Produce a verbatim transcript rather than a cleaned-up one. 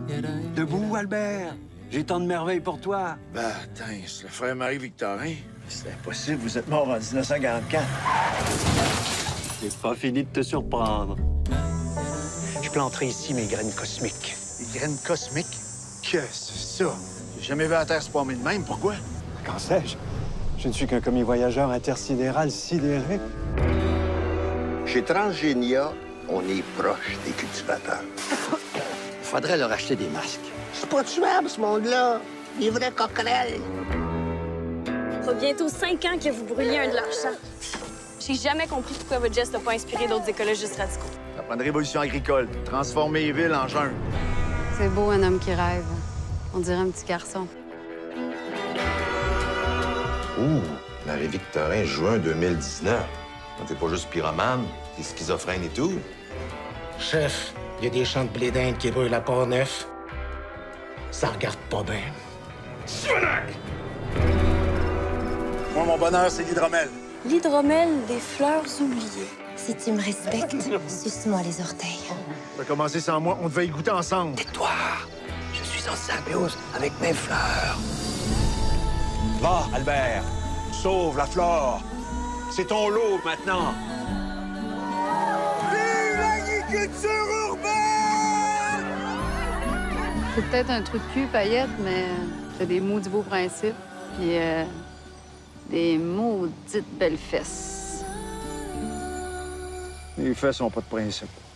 Debout, Albert. J'ai tant de merveilles pour toi. Ben, attends, c'est le frère Marie-Victorin. C'est impossible, vous êtes mort en dix-neuf cent quarante-quatre. J'ai pas fini de te surprendre. Je planterai ici mes graines cosmiques. Des graines cosmiques? Que c'est ça? J'ai jamais vu la Terre se former de même. Pourquoi? Qu'en sais-je? Je ne suis qu'un commis voyageur intersidéral sidéré. Chez Transgénia, on est proche des cultivateurs. Faudrait leur acheter des masques. C'est pas tuable, ce monde-là. Des vrais coquerelles. Ça fait bientôt cinq ans que vous brûliez un de leurs champs. J'ai jamais compris pourquoi votre geste n'a pas inspiré d'autres écologistes radicaux. Ça prend une révolution agricole. Transformer les villes en jungle. C'est beau, un homme qui rêve. On dirait un petit garçon. Ouh, Marie-Victorin, juin deux mille dix-neuf. T'es pas juste pyromane, t'es schizophrène et tout. Chef, il y a des champs de blé d'Inde qui brûlent à Port-Neuf. Ça regarde pas bien. Moi, mon bonheur, c'est l'hydromel. L'hydromel des fleurs oubliées. Si tu me respectes, suce-moi les orteils. Ça a commencé sans moi, on devait y goûter ensemble. Tais-toi! Je suis en symbiose avec mes fleurs. Va, Albert. Sauve la flore. C'est ton lot maintenant. Vive l'agriculture urbaine! C'est peut-être un trou de cul, paillette, mais t'as des maudits beaux principes. Puis euh, des maudites belles fesses. Les faits sont pas de principe.